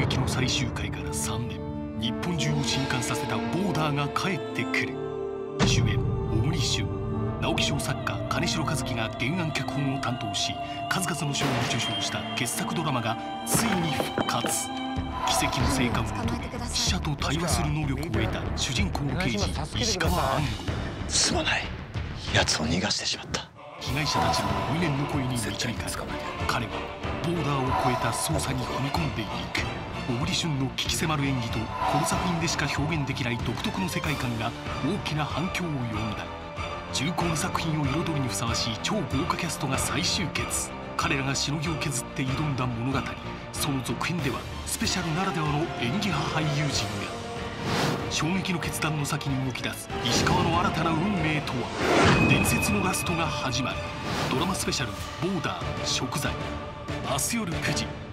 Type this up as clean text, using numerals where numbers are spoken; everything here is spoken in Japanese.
奇の最終回から3年、日本中を震撼させたボーダーが帰ってくる。主演小栗旬、直木賞作家金城和樹が原案脚本を担当し、数々の賞を受賞した傑作ドラマがついに復活。奇跡の生還を遂げ、死者と対話する能力を得た主人公刑事石川安吾。 すまない、奴を逃がしてしまった。 被害者たちの無念の声に導かれ、彼はボーダーを超えた捜査に踏み込んでいく。小栗旬の鬼気迫る演技とこの作品でしか表現できない独特の世界観が大きな反響を呼んだ。重厚な作品を彩るにふさわしい超豪華キャストが再集結。彼らがしのぎを削って挑んだ物語。その続編ではスペシャルならではの演技派俳優陣が。衝撃の決断の先に動き出す石川の新たな運命とは。伝説のラストが始まる。ドラマスペシャル「ボーダー食材」、明日夜9時。